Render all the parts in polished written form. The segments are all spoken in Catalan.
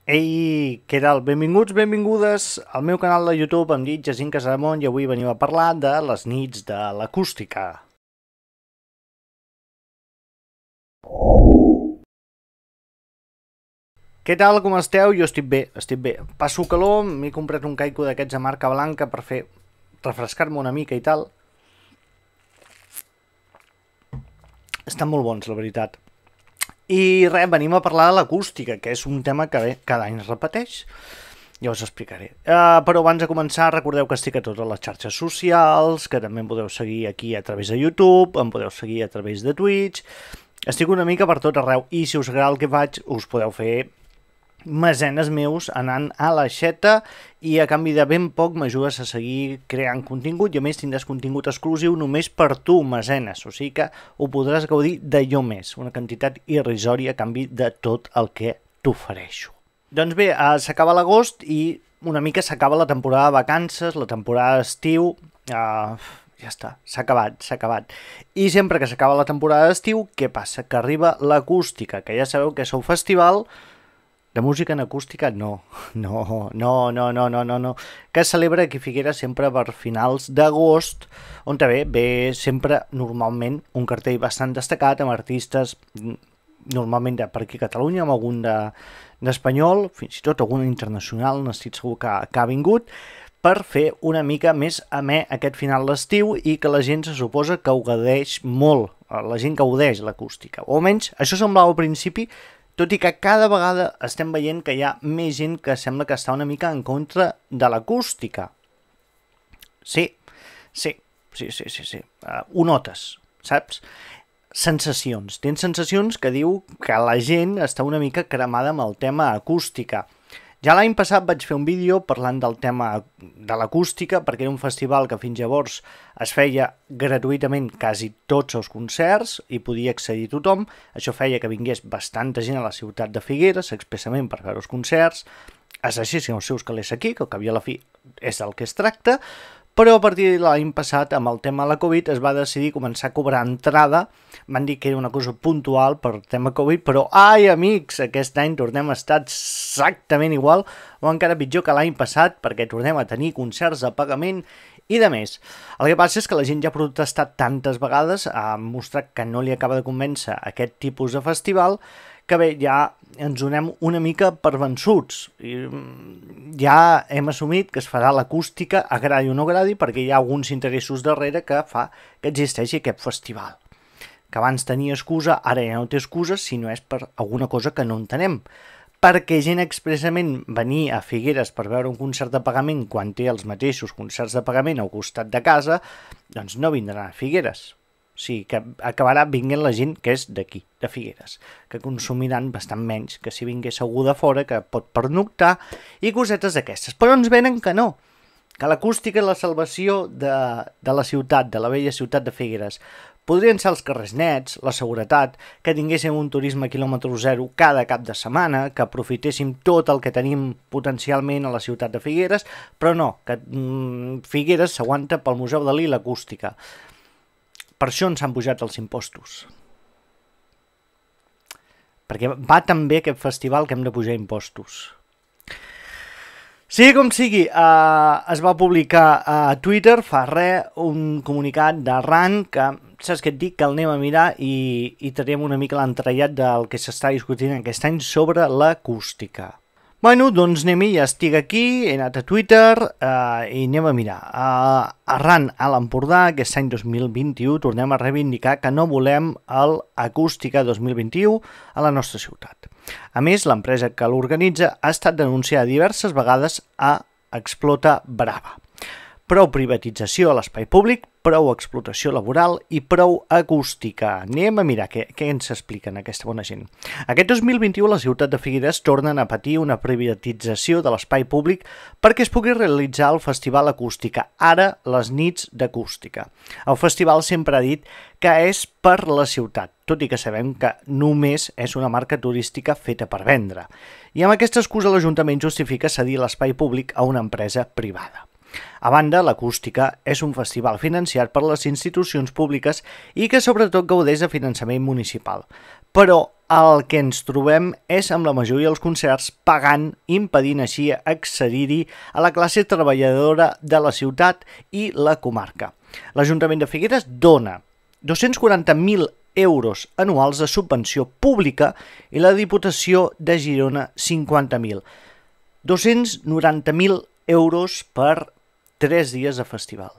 Ei, què tal? Benvinguts, benvingudes al meu canal de YouTube. Em dic Jacint Casademont i avui venim a parlar de les nits de l'acústica. Què tal, com esteu? Jo estic bé, estic bé. Passo calor, m'he comprat un caico d'aquests de marca blanca per fer refrescar-me una mica i tal. Estan molt bons, la veritat. I res, venim a parlar de l'acústica, que és un tema que bé, cada any es repeteix. Ja us explicaré. Però abans de començar, recordeu que estic a totes les xarxes socials, que també em podeu seguir aquí a través de YouTube, em podeu seguir a través de Twitch. Estic una mica per tot arreu i si us agrada el que faig, us podeu fer mecenes meus anant a la xeta i a canvi de ben poc m'ajudes a seguir creant contingut i a més tindràs contingut exclusiu només per tu, mecenes, o sigui que ho podràs gaudir d'allò més, una quantitat irrisòria a canvi de tot el que t'ofereixo. Doncs bé, s'acaba l'agost i una mica s'acaba la temporada de vacances, la temporada d'estiu, ja està, s'ha acabat. I sempre que s'acaba la temporada d'estiu, què passa? Que arriba l'acústica, que ja sabeu que és un festival de música en acústica, no, que es celebra aquí a Figueres sempre per finals d'agost, on ve sempre normalment un cartell bastant destacat amb artistes normalment de per aquí a Catalunya, amb algun d'espanyol, fins i tot algun internacional, no estic segur que ha vingut, per fer una mica més amè aquest final d'estiu i que la gent se suposa que ho gaudeix molt, la gent gaudeix l'acústica, o almenys això semblava al principi, tot i que cada vegada estem veient que hi ha més gent que sembla que està una mica en contra de l'acústica. Sí. Ho notes, saps? Sensacions. Tens sensacions que diu que la gent està una mica cremada amb el tema acústica. Ja l'any passat vaig fer un vídeo parlant del tema de l'acústica perquè era un festival que fins llavors es feia gratuïtament quasi tots els concerts i podia accedir tothom. Això feia que vingués bastanta gent a la ciutat de Figueres expressament per veure els concerts, es deixessin els seus calés aquí, que al cap i a la fi és del que es tracta, però a partir de l'any passat, amb el tema de la Covid, es va decidir començar a cobrar entrada. Van dir que era una cosa puntual per tema Covid, però, ai, amics, aquest any tornem a estar exactament igual, o encara pitjor que l'any passat, perquè tornem a tenir concerts a pagament i de més. El que passa és que la gent ja ha protestat tantes vegades, ha mostrat que no li acaba de convèncer aquest tipus de festival, que bé, ja ens donem una mica per vençuts. Ja hem assumit que es farà l'acústica, agradi o no agradi, perquè hi ha alguns interessos darrere que fa que existeixi aquest festival. Que abans tenia excusa, ara ja no té excusa, si no és per alguna cosa que no entenem. Perquè gent expressament venir a Figueres per veure un concert de pagament quan té els mateixos concerts de pagament al costat de casa, doncs no vindran a Figueres. O sigui, que acabarà vinguent la gent que és d'aquí, de Figueres, que consumiran bastant menys que si vingués algú de fora, que pot pernoctar i cosetes d'aquestes. Però ens venen que no, que l'acústica és la salvació de la ciutat, de la vella ciutat de Figueres. Podrien ser els carrers nets, la seguretat, que tinguéssim un turisme quilòmetre zero cada cap de setmana, que aprofitéssim tot el que tenim potencialment a la ciutat de Figueres, però no, que Figueres s'aguanta pel Museu Dalí l'acústica. Per això ens han pujat els impostos. Perquè va tan bé aquest festival que hem de pujar impostos. Sigui com sigui, es va publicar a Twitter fa res un comunicat d'arran que, saps què et dic, que el anem a mirar i traiem una mica l'entrellat del que s'està discutint aquest any sobre l'acústica. Bueno, doncs anem-hi, ja estic aquí, he anat a Twitter i anem a mirar. Arran a l'Empordà, aquest any 2021, tornem a reivindicar que no volem l'acústica 2021 a la nostra ciutat. A més, l'empresa que l'organitza ha estat denunciada diverses vegades a Explota Brava. Prou privatització a l'espai públic, prou explotació laboral i prou acústica. Anem a mirar què ens expliquen aquesta bona gent. Aquest 2021 la ciutat de Figueres tornen a patir una privatització de l'espai públic perquè es pugui realitzar el Festival Acústica, ara les nits d'acústica. El festival sempre ha dit que és per la ciutat, tot i que sabem que només és una marca turística feta per vendre. I amb aquesta excusa l'Ajuntament justifica cedir l'espai públic a una empresa privada. A banda, l'Acústica és un festival financiat per les institucions públiques i que sobretot gaudeix de finançament municipal. Però el que ens trobem és amb la majoria dels concerts pagant, impedint així accedir-hi a la classe treballadora de la ciutat i la comarca. L'Ajuntament de Figueres dona 240.000 euros anuals de subvenció pública i la Diputació de Girona 50.000. 290.000 euros per 3 dies de festival.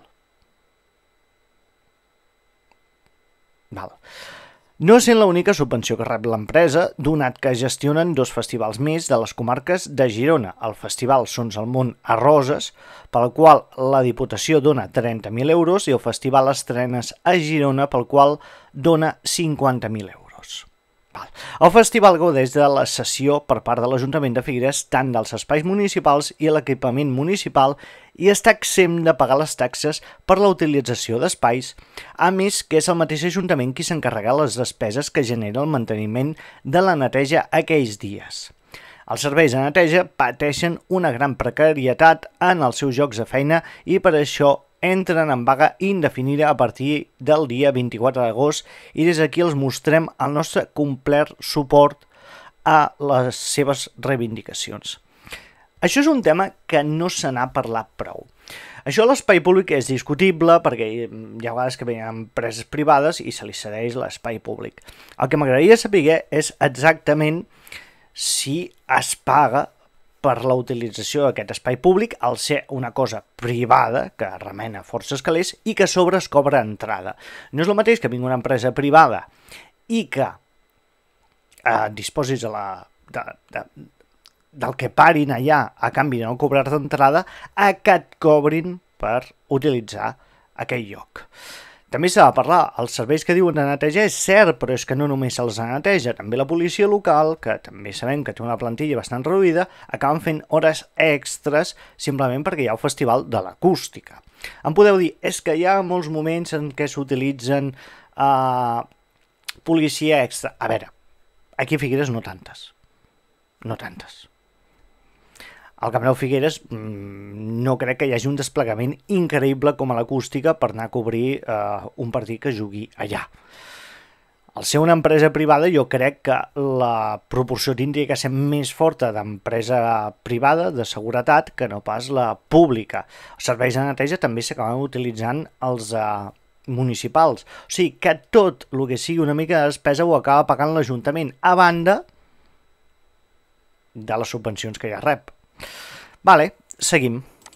Val. No sent l'única subvenció que rep l'empresa, donat que gestionen 2 festivals més de les comarques de Girona, el Festival Sons al Món a Roses, pel qual la Diputació dona 30.000 euros, i el Festival Estrenes a Girona, pel qual dona 50.000 euros. El festival gaudeix de la cessió per part de l'Ajuntament de Figueres tant dels espais municipals i l'equipament municipal i està exempt de pagar les taxes per la utilització d'espais, a més que és el mateix Ajuntament qui s'encarrega les despeses que genera el manteniment de la neteja aquells dies. Els serveis de neteja pateixen una gran precarietat en els seus llocs de feina i per això entren en vaga indefinida a partir del dia 24 d'agost i des d'aquí els mostrem el nostre complet suport a les seves reivindicacions. Això és un tema que no se n'ha parlat prou. Això a l'espai públic és discutible perquè hi ha vegades que venen empreses privades i se li cedeix l'espai públic. El que m'agradaria saber és exactament si es paga per la utilització d'aquest espai públic al ser una cosa privada que remena forces calés i que a sobre es cobra entrada. No és el mateix que vingui una empresa privada i que disposis del que parin allà a canvi de no cobrar d'entrada a que et cobrin per utilitzar aquell lloc. També s'ha de parlar, els serveis que diuen de neteja és cert, però és que no només se'ls neteja, també la policia local, que també sabem que té una plantilla bastant reduïda, acaben fent hores extres simplement perquè hi ha el festival de l'Acústica. Em podeu dir, és que hi ha molts moments en què s'utilitzen policia extra. A veure, aquí a Figueres no tantes. No tantes. Al Camp Nou Figueres no crec que hi hagi un desplegament increïble com a l'Acústica per anar a cobrir un partit que jugui allà. Al ser una empresa privada jo crec que la proporció tindria que ser més forta d'empresa privada de seguretat que no pas la pública. Els serveis de neteja també s'acaben utilitzant els municipals. O sigui que tot el que sigui una mica de despesa ho acaba pagant l'Ajuntament, a banda de les subvencions que ja rep. Vale, seguim.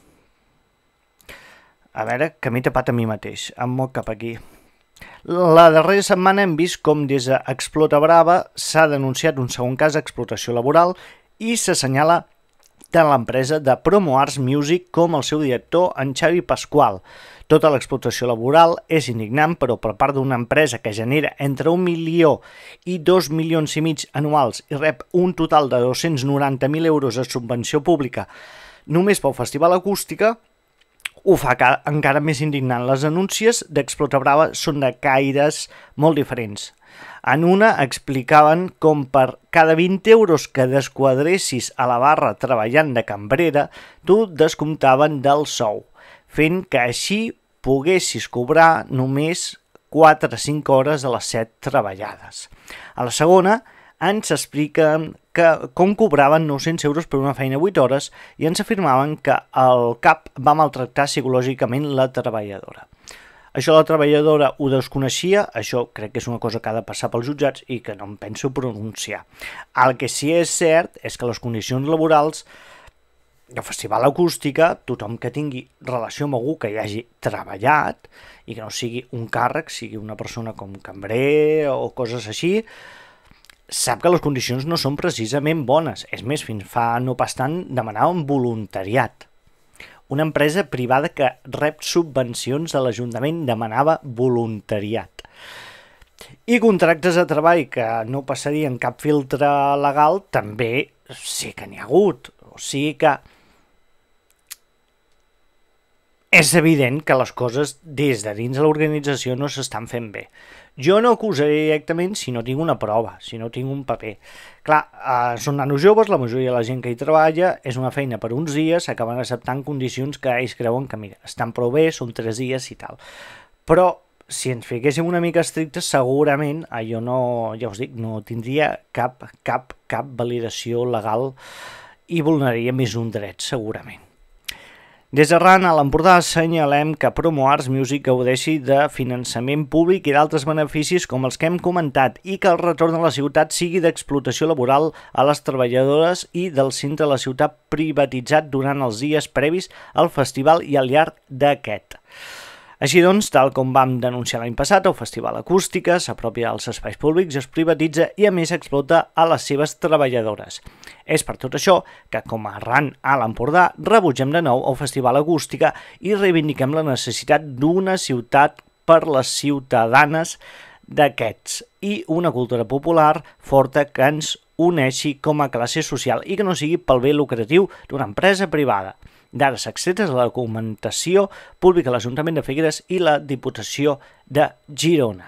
A veure, que m'he tapat a mi mateix. Em moc cap aquí. La darrera setmana hem vist com des d'Explota Brava s'ha denunciat un segon cas d'explotació laboral i s'assenyala tant l'empresa de Promo Arts Music com el seu director, en Xavi Pasqual. Tota l'explotació laboral és indignant, però per part d'una empresa que genera entre 1 milió i 2 milions i mig anuals i rep un total de 290.000 euros de subvenció pública només pel Festival Acústica, ho fa encara més indignant. Les denúncies d'Explota Brava són de caires molt diferents. En una explicaven com per cada 20 euros que desquadressis a la barra treballant de cambrera, tu descomptaven del sou, fent que així poguessis cobrar només 4 o 5 hores de les 7 treballades. A la segona ens expliquen com cobraven 900 euros per una feina 8 hores i ens afirmaven que el CAP va maltractar psicològicament la treballadora. Això la treballadora ho desconeixia, això crec que és una cosa que ha de passar pels jutjats i que no em penso pronunciar. El que sí és cert és que les condicions laborals del Festival Acústica, tothom que tingui relació amb algú que hi hagi treballat i que no sigui un càrrec, sigui una persona com cambrer o coses així, sap que les condicions no són precisament bones. És més, fins fa no pas tant demanaven voluntariat. Una empresa privada que rep subvencions de l'Ajuntament demanava voluntariat. I contractes de treball que no passarien cap filtre legal també sí que n'hi ha hagut. O sigui que és evident que les coses des de dins de l'organització no s'estan fent bé. Jo no acusaré directament si no tinc una prova, si no tinc un paper. Clar, són nanos joves, la majoria de la gent que hi treballa, és una feina per uns dies, s'acaben acceptant condicions que ells creuen que, mira, estan prou bé, són 3 dies i tal. Però si ens fiquéssim una mica estrictes, segurament allò no, ja us dic, no tindria cap validació legal i vulneraria més un dret, segurament. Des d'Arran, a l'Empordà, assenyalem que Promo Arts Music gaudeixi de finançament públic i d'altres beneficis com els que hem comentat i que el retorn a la ciutat sigui d'explotació laboral a les treballadores i del centre de la ciutat privatitzat durant els dies previs al festival i al llarg d'aquest. Així doncs, tal com vam denunciar l'any passat, el Festival Acústica s'apropia als espais públics, es privatitza i a més explota a les seves treballadores. És per tot això que, com a Arran a l'Empordà, rebutgem de nou el Festival Acústica i reivindiquem la necessitat d'una ciutat per les ciutadanes d'aquests i una cultura popular forta que ens uneixi com a classe social i que no sigui pel bé lucratiu d'una empresa privada. Dades extretes de la documentació pública a l'Ajuntament de Figueres i la Diputació de Girona.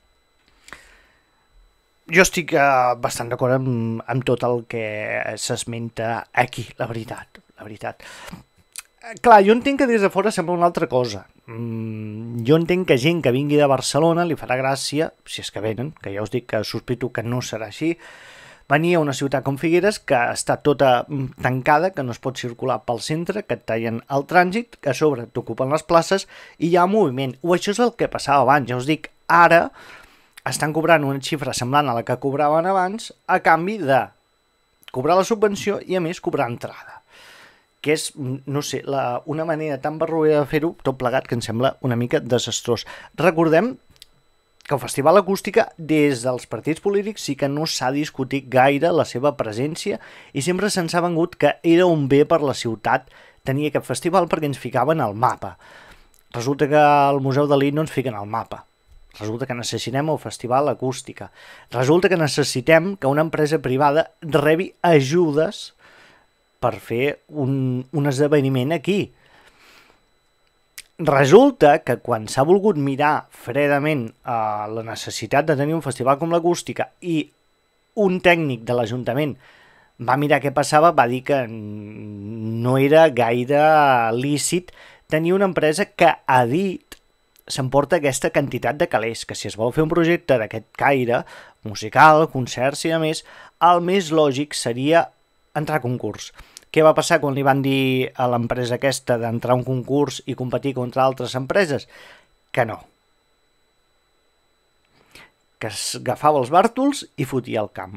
Jo estic bastant d'acord amb tot el que s'esmenta aquí, la veritat. Clar, jo entenc que des de fora sembla una altra cosa. Jo entenc que gent que vingui de Barcelona li farà gràcia, si és que venen, que ja us dic que sospito que no serà així, venir a una ciutat com Figueres, que està tota tancada, que no es pot circular pel centre, que et tallen el trànsit, que a sobre t'ocupen les places i hi ha moviment. O això és el que passava abans. Ja us dic, ara estan cobrant una xifra semblant a la que cobraven abans a canvi de cobrar la subvenció i a més cobrar entrada. Que és, no sé, una manera tan barroera de fer-ho, tot plegat, que em sembla una mica desastrós. Recordem que el Festival Acústica, des dels partits polítics, sí que no s'ha discutit gaire la seva presència i sempre se'ns ha vengut que era un bé per la ciutat tenir aquest festival perquè ens ficaven al mapa. Resulta que al Museu Dalí no ens fiquen al mapa. Resulta que necessitem el Festival Acústica. Resulta que necessitem que una empresa privada rebi ajudes per fer un esdeveniment aquí. Resulta que quan s'ha volgut mirar fredament la necessitat de tenir un festival com l'Acústica i un tècnic de l'Ajuntament va mirar què passava, va dir que no era gaire lícit tenir una empresa que ha dit s'emporta aquesta quantitat de calés, que si es vol fer un projecte d'aquest caire, musical, concerts i a més, el més lògic seria entrar a concurs. Què va passar quan li van dir a l'empresa aquesta d'entrar a un concurs i competir contra altres empreses? Que no. Que agafava els bàrtols i fotia el camp.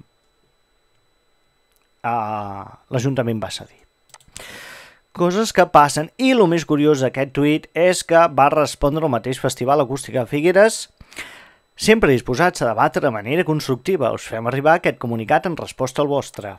L'Ajuntament va cedir. Coses que passen. I el més curiós d'aquest tuit és que va respondre el mateix Festival Acústica de Figueres, sempre disposats a debatre de manera constructiva. Us fem arribar aquest comunicat en resposta al vostre.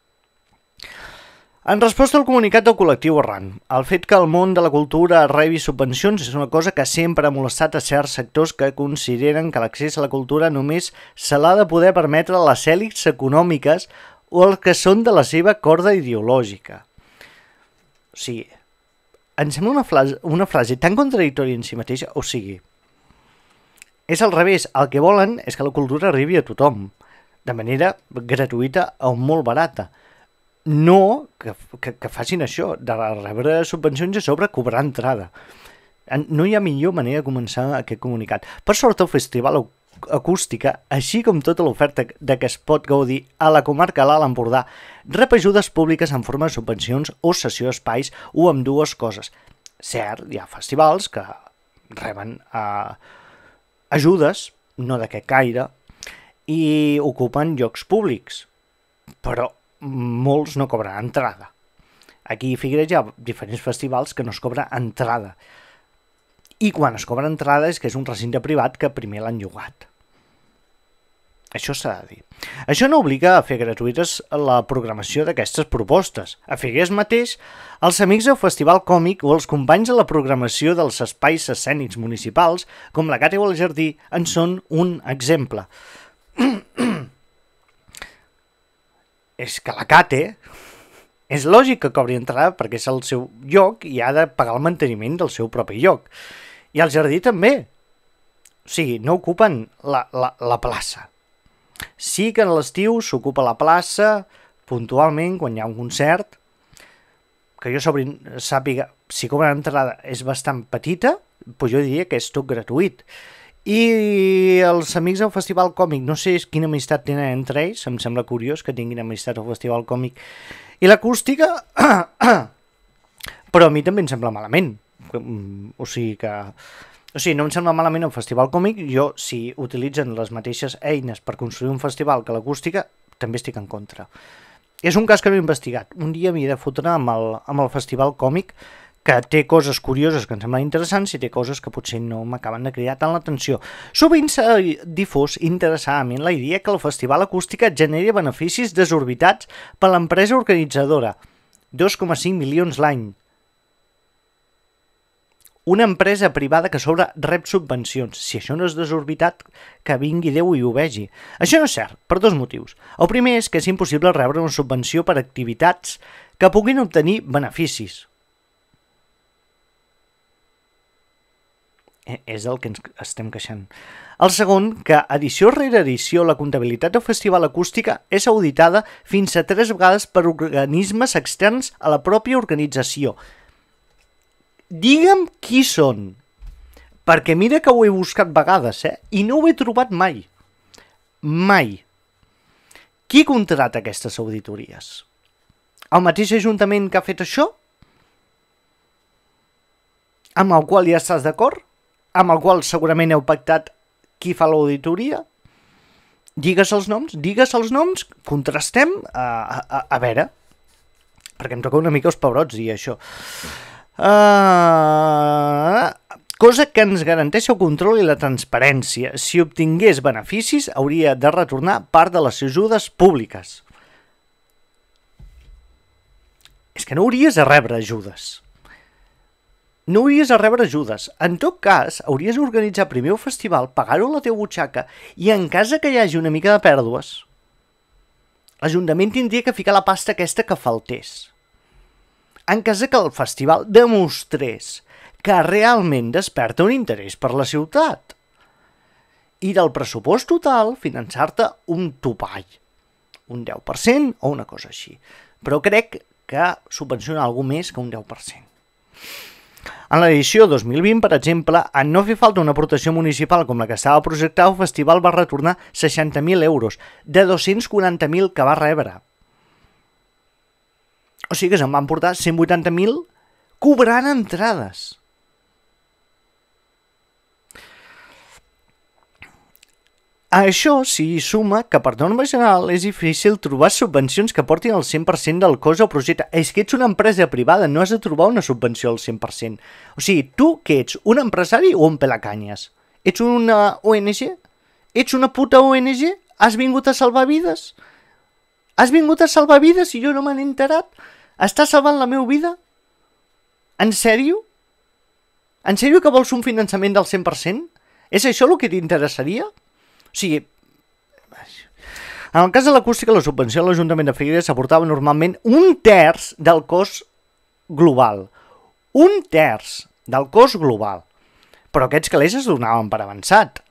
En resposta al comunicat del col·lectiu Arran, el fet que el món de la cultura rebi subvencions és una cosa que sempre ha molestat a certs sectors que consideren que l'accés a la cultura només se l'ha de poder permetre a les èlits econòmiques o els que són de la seva corda ideològica. O sigui, em sembla una frase tan contradictòria en si mateixa, o sigui, és al revés, el que volen és que la cultura arribi a tothom, de manera gratuïta o molt barata. No que facin això, de rebre subvencions i a sobre cobrar entrada. No hi ha millor manera de començar aquest comunicat. Per sort, el Festival Acústica, així com tota l'oferta de què es pot gaudir a la comarca de l'Alt Empordà, rep ajudes públiques en forma de subvencions o cessió d'espais o amb dues coses. Cert, hi ha festivals que reben ajudes, no d'aquest caire, i ocupen llocs públics, però molts no cobren entrada. Aquí a Figueres hi ha diferents festivals que no es cobra entrada. I quan es cobra entrada és que és un recinte privat que primer l'han llogat. Això s'ha de dir. Això no obliga a fer gratuïtes la programació d'aquestes propostes. A Figueres mateix, els amics del Festival Còmic o els companys de la programació dels espais escènics municipals, com la Cate o el Jardí, en són un exemple. És que la Cate És lògic que cobri entrada perquè és el seu lloc i ha de pagar el manteniment del seu propi lloc. I el jardí també. O sigui, no ocupen la plaça. Sí que a l'estiu s'ocupa la plaça puntualment quan hi ha un concert, que jo sàpiga, si cobren entrada és bastant petita, doncs jo diria que és tot gratuït. I els amics del Festival Còmic, no sé quina amistat tenen entre ells, em sembla curiós que tinguin amistat al Festival Còmic i l'acústica, però a mi també em sembla malament. O sigui, no em sembla malament el Festival Còmic, jo, si utilitzen les mateixes eines per construir un festival que l'acústica, també estic en contra. És un cas que no he investigat. Un dia m'hi he de fotre amb el Festival Còmic, que té coses curioses que em semblen interessants i té coses que potser no m'acaben de cridar tant l'atenció. Sovint s'ha difós interessadament la idea que el Festival Acústica generi beneficis desorbitats per a l'empresa organitzadora. 2,5 milions l'any. Una empresa privada que sobre rep subvencions. Si això no és desorbitat, que vingui Déu i ho vegi. Això no és cert, per dos motius. El primer és que és impossible rebre una subvenció per activitats que puguin obtenir beneficis. És el que ens estem queixant. El segon, que edició rere edició la comptabilitat del Festival Acústica és auditada fins a 3 vegades per organismes externs a la pròpia organització. Digue'm qui són, perquè mira que ho he buscat vegades, i no ho he trobat mai. Mai. Qui contrata aquestes auditories? El mateix ajuntament que ha fet això? Amb el qual ja estàs d'acord? Amb el qual segurament heu pactat qui fa l'auditoria? Digues els noms, contrastem, a veure, perquè em toca una mica els pebrots dir això. Cosa que ens garanteix el control i la transparència. Si obtingués beneficis, hauria de retornar part de les ajudes públiques. És que no hauries de rebre ajudes. No hauries de rebre ajudes. En tot cas, hauries d'organitzar primer el festival, pagar-ho a la teva butxaca i en cas que hi hagi una mica de pèrdues, l'Ajuntament tindria que ficar la pasta aquesta que faltés. En cas que el festival demostrés que realment desperta un interès per la ciutat i del pressupost total finançar-te un topall, un 10% o una cosa així. Però crec que subvenciona alguna més que un 10%. En l'edició 2020, per exemple, en no fer falta una aportació municipal com la que estava projectada, el festival va retornar 60.000 euros, de 240.000 que va rebre. O sigui que se'n van portar 180.000 cobrant entrades. A això s'hi suma que per norma general és difícil trobar subvencions que portin el 100% del cost al projecte. És que ets una empresa privada, no has de trobar una subvenció al 100%. O sigui, tu què ets? Un empresari o un pelacanyes? Ets una ONG? Ets una puta ONG? Has vingut a salvar vides? Has vingut a salvar vides i jo no m'han enterat? Estàs salvant la meva vida? En sèrio? En sèrio que vols un finançament del 100%? És això el que t'interessaria? O sigui, en el cas de l'acústica, la subvenció a l'Ajuntament de Figueres s'aportava normalment 1/3 del cost global. 1/3 del cost global. Però aquests calés es donaven per avançat.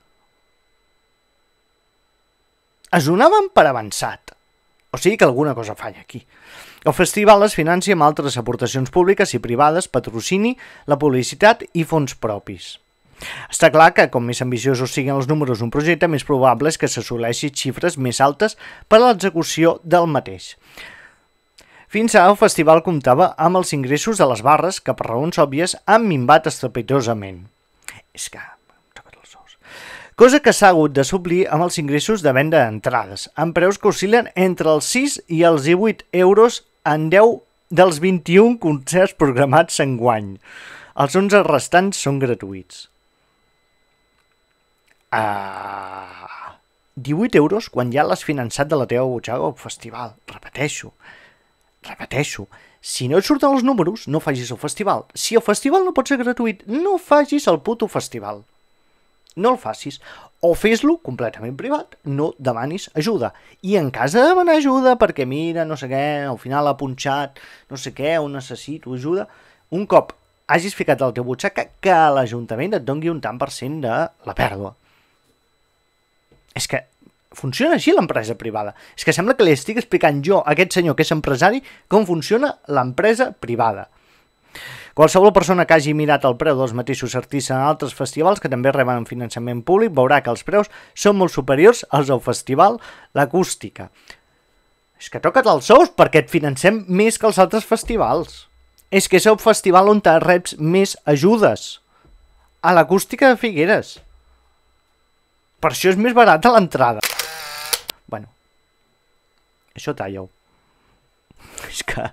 Es donaven per avançat. O sigui que alguna cosa falla aquí. El festival es financia amb altres aportacions públiques i privades, patrocini, la publicitat i fons propis. Està clar que, com més ambiciosos siguin els números d'un projecte, més probable és que s'assoleixi xifres més altes per a l'execució del mateix. Fins ara, el festival comptava amb els ingressos de les barres, que per raons òbvies han minvat estrepitosament. És que em toquen els ous. Cosa que s'ha hagut de suplir amb els ingressos de venda d'entrades, amb preus que oscil·len entre els 6 i els 18 euros en 10 dels 21 concerts programats enguany. Els 11 restants són gratuïts. 18 euros quan ja l'has finançat de la teva butxaca al festival. Repeteixo. Si no et surten els números, no facis el festival. Si el festival no pot ser gratuït, no facis el puto festival. No el facis. O fes-lo completament privat, no demanis ajuda. I en cas de demanar ajuda, perquè mira, no sé què, al final ha punxat, no sé què, o necessito ajuda, un cop hagis ficat el teu butxaca, que l'Ajuntament et doni un tant per cent de la pèrdua. És que funciona així l'empresa privada. És que sembla que li estic explicant jo a aquest senyor que és empresari com funciona l'empresa privada. Qualsevol persona que hagi mirat el preu dels mateixos artistes en altres festivals que també reben finançament públic veurà que els preus són molt superiors als del festival L'Acústica. És que toca't els sous perquè et financem més que els altres festivals. És que és el festival on te reps més ajudes. A l'Acústica de Figueres. Per això és més barat a l'entrada. Bueno, això talla-ho. És que...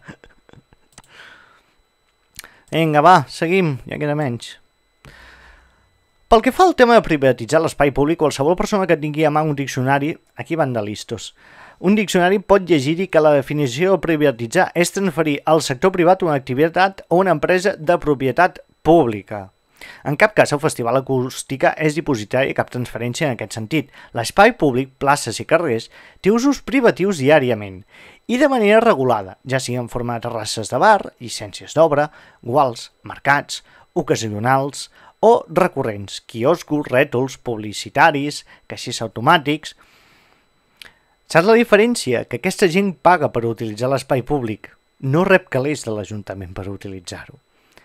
Vinga, va, seguim, ja queda menys. Pel que fa al tema de privatitzar l'espai públic, qualsevol persona que tingui a mà un diccionari, aquí van de listos. Un diccionari pot llegir-hi que la definició de privatitzar és transferir al sector privat una activitat o una empresa de propietat pública. En cap cas el Festival Acústica és dipositari de cap transferència en aquest sentit. L'espai públic, places i carrers, té usos privatius diàriament i de manera regulada, ja sigui en forma de terrasses de bar, llicències d'obra, guals, mercats, ocasionals o recurrents, quioscos, rètols, publicitaris, caixers automàtics. Saps la diferència? Que aquesta gent paga per utilitzar l'espai públic, no rep calés de l'Ajuntament per utilitzar-ho.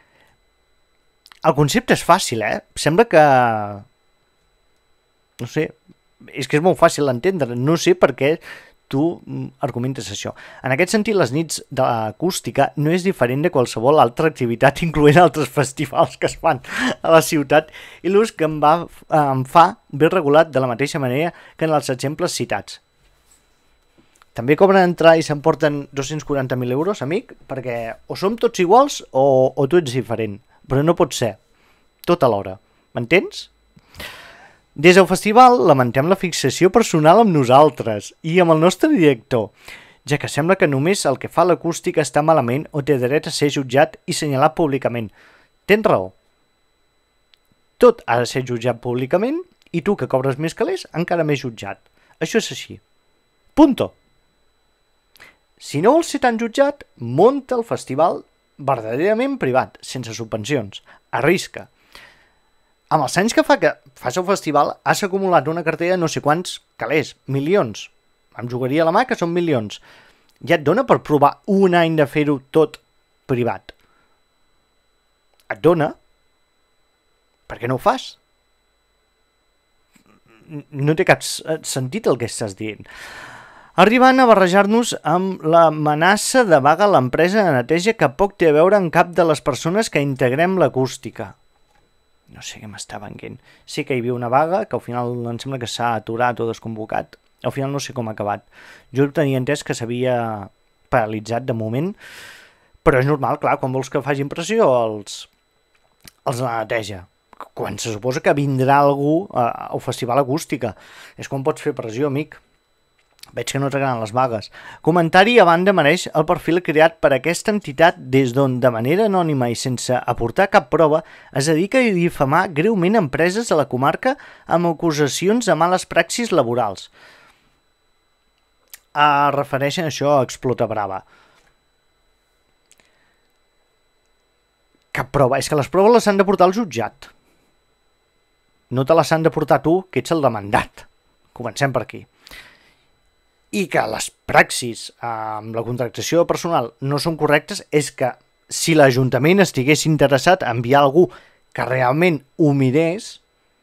El concepte és fàcil, Sembla que... No sé, és que és molt fàcil d'entendre, no sé per què tu argumentes això. En aquest sentit, les nits de l'acústica no és diferent de qualsevol altra activitat, incloent altres festivals que es fan a la ciutat, i l'ús que em fa ben regulat de la mateixa manera que en els exemples citats. També cobren entrar i s'emporten 240.000 euros, amic, perquè o som tots iguals o tu ets diferent, però no pot ser, tot alhora. M'entens? Des del festival lamentem la fixació personal amb nosaltres i amb el nostre director, ja que sembla que només el que fa l'acústica està malament o té dret a ser jutjat i senyalat públicament. Tens raó. Tot ha de ser jutjat públicament i tu, que cobres més calés, encara més jutjat. Això és així. Punto. Si no vols ser tan jutjat, munta el festival verdaderament privat, sense subvencions. Arrisca. Amb els anys que fa que fas el festival has acumulat una cartera de no sé quants calés, milions. Em jugaria a la mà que són milions. Ja et dona per provar un any de fer-ho tot privat. Et dona? Per què no ho fas? No té cap sentit el que estàs dient. Arribant a barrejar-nos amb l'amenaça de vaga a l'empresa de neteja que poc té a veure amb cap de les persones que integrem l'acústica. No sé què m'està venguent. Sí que hi havia una vaga, que al final em sembla que s'ha aturat o desconvocat. Al final no sé com ha acabat. Jo tenia entès que s'havia paralitzat de moment, però és normal, clar, quan vols que facin pressió els de la neteja. Quan se suposa que vindrà algú al Festival Acústica. És quan pots fer pressió, amic. Veig que no t'agraden les vagues. Comentari a banda mereix el perfil creat per aquesta entitat des d'on, de manera anònima i sense aportar cap prova, es dedica a difamar greument empreses de la comarca amb acusacions de males praxis laborals. Refereixen això a Explota Brava. Cap prova. És que les proves les han de portar al jutjat. No te les han de portar tu, que ets el demandat. Comencem per aquí. I que les praxis amb la contractació de personal no són correctes, és que si l'Ajuntament estigués interessat a enviar algú que realment ho mirés,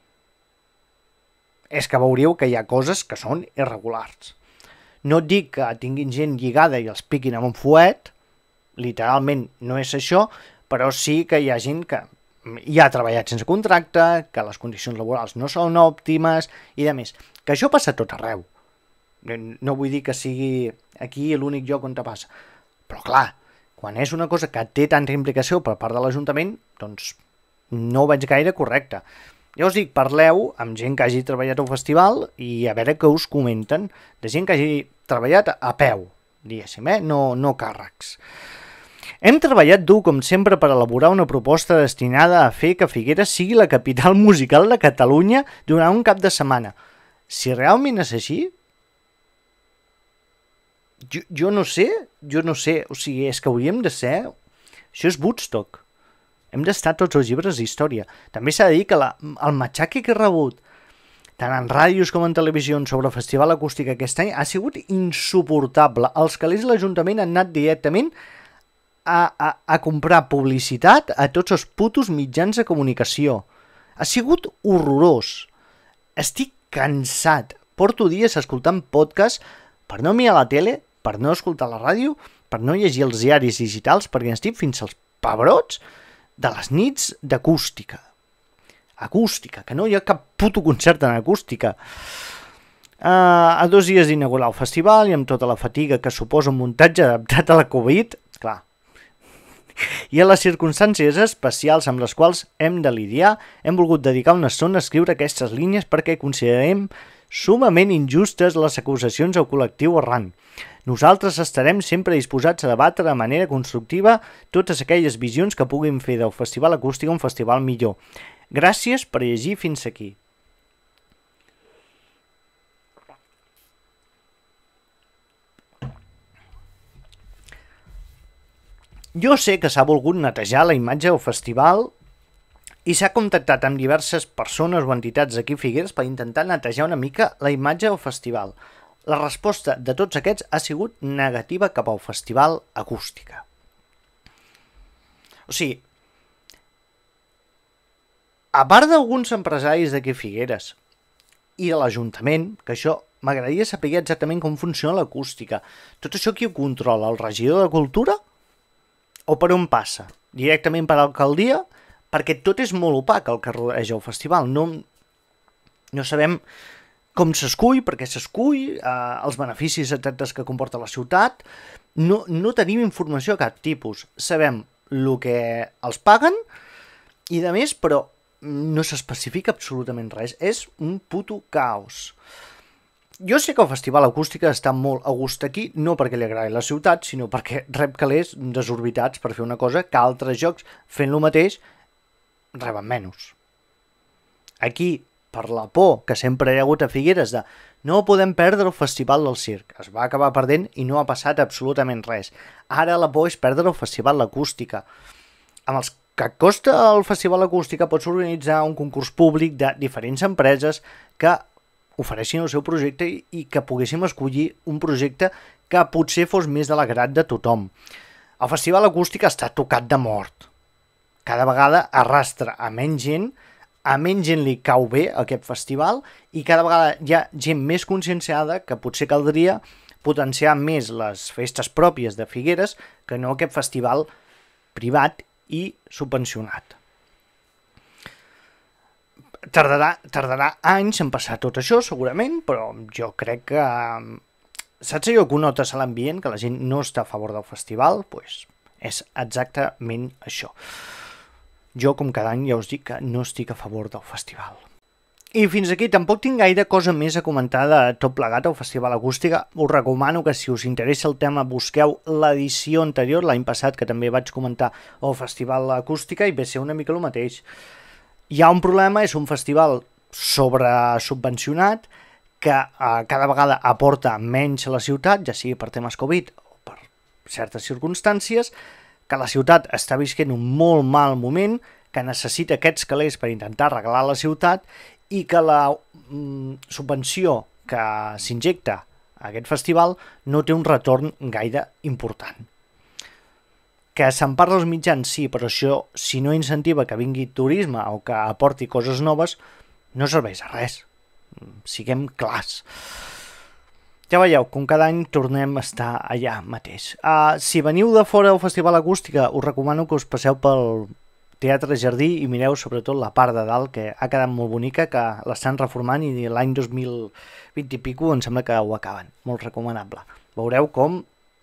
és que veuríeu que hi ha coses que són irregulars. No et dic que tinguin gent lligada i els piquin amb un fuet, literalment no és això, però sí que hi ha gent que ja ha treballat sense contracte, que les condicions laborals no són òptimes i de més. Que això passa tot arreu. No vull dir que sigui aquí l'únic lloc on te passa. Però clar, quan és una cosa que té tanta implicació per part de l'Ajuntament, doncs no ho veig gaire correcte. Ja us dic, parleu amb gent que hagi treballat al festival i a veure què us comenten, de gent que hagi treballat a peu, diguéssim, no càrrecs. Hem treballat dur, com sempre, per elaborar una proposta destinada a fer que Figueres sigui la capital musical de Catalunya durant un cap de setmana. Si realment és així, jo no sé, o sigui, és que hauríem de ser... Això és Woodstock. Hem d'estar tots els llibres d'història. També s'ha de dir que el matxaque que he rebut, tant en ràdios com en televisió, sobre el Festival Acústic aquest any, ha sigut insuportable. Els calés de l'Ajuntament han anat directament a comprar publicitat a tots els putos mitjans de comunicació. Ha sigut horrorós. Estic cansat. Porto dies escoltant podcast per no mirar la tele, per no escoltar la ràdio, per no llegir els diaris digitals, perquè estic fins als pebrots de les nits d'acústica. Acústica, que no hi ha cap puto concert en acústica. A 2 dies d'inaugurar el festival i amb tota la fatiga que suposa un muntatge adaptat a la Covid, clar, i a les circumstàncies especials amb les quals hem de lidiar, hem volgut dedicar una estona a escriure aquestes línies perquè considerem sumament injustes les acusacions al col·lectiu arran. Nosaltres estarem sempre disposats a debatre de manera constructiva totes aquelles visions que puguin fer del Festival Acústic un festival millor. Gràcies per llegir fins aquí. Jo sé que s'ha volgut netejar la imatge del festival i s'ha contactat amb diverses persones o entitats d'aquí a Figueres per intentar netejar una mica la imatge del festival. La resposta de tots aquests ha sigut negativa cap al Festival Acústica. O sigui, a part d'alguns empresaris d'aquí a Figueres i de l'Ajuntament, que això m'agradaria saber exactament com funciona l'acústica, tot això qui ho controla? El regidor de Cultura? O per on passa? Directament per l'alcaldia? Perquè tot és molt opac el que rodeja el festival. No sabem com s'escull, per què s'escull, els beneficis exactes que comporta la ciutat. No tenim informació de cap tipus. Sabem el que els paguen i de més, però no s'especifica absolutament res. És un puto caos. Jo sé que el Festival Acústica està molt a gust aquí, no perquè li agradi la ciutat, sinó perquè rep calés desorbitats per fer una cosa que altres jocs, fent lo mateix, reben menys. Aquí, per la por que sempre hi ha hagut a Figueres de no podem perdre el Festival del Circ, es va acabar perdent i no ha passat absolutament res. Ara la por és perdre el Festival Acústica. Amb els que costa el Festival Acústica pots organitzar un concurs públic de diferents empreses que ofereixin el seu projecte i que poguéssim escollir un projecte que potser fos més de l'agrat de tothom. El Festival Acústic està tocat de mort. Cada vegada arrastra a menys gent li cau bé aquest festival i cada vegada hi ha gent més conscienciada que potser caldria potenciar més les festes pròpies de Figueres que no aquest festival privat i subvencionat. Tardarà anys en passar tot això, segurament, però jo crec que... Saps allò que ho notes a l'ambient, que la gent no està a favor del festival? Doncs és exactament això. Jo, com cada any, ja us dic que no estic a favor del festival. I fins aquí tampoc tinc gaire cosa més a comentar de tot plegat al Festival Acústica. Us recomano que si us interessa el tema busqueu l'edició anterior, l'any passat, que també vaig comentar el Festival Acústica, i ve ser una mica el mateix. Hi ha un problema, és un festival sobresubvencionat que cada vegada aporta menys a la ciutat, ja sigui per temes Covid o per certes circumstàncies, que la ciutat està visquent un molt mal moment, que necessita aquests calés per intentar arreglar la ciutat i que la subvenció que s'injecta a aquest festival no té un retorn gaire important. Que se'n parla als mitjans, sí, però això, si no incentiva que vingui turisme o que aporti coses noves, no serveix a res. Siguem clars. Ja veieu, com cada any tornem a estar allà mateix. Si veniu de fora al Festival Acústica, us recomano que us passeu pel Teatre Jardí i mireu sobretot la part de dalt, que ha quedat molt bonica, que l'estan reformant i l'any 2020 i pico em sembla que ho acaben. Molt recomanable. Veureu com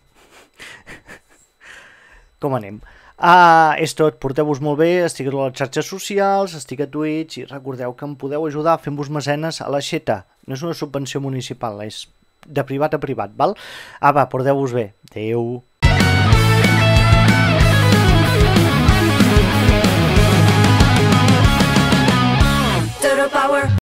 anem. És tot, porteu-vos molt bé, estic a les xarxes socials, estic a Twitch i recordeu que em podeu ajudar fent-vos mecenes a l'aixeta. No és una subvenció municipal, és de privat a privat, val? Va, porteu-vos bé. Adéu. power.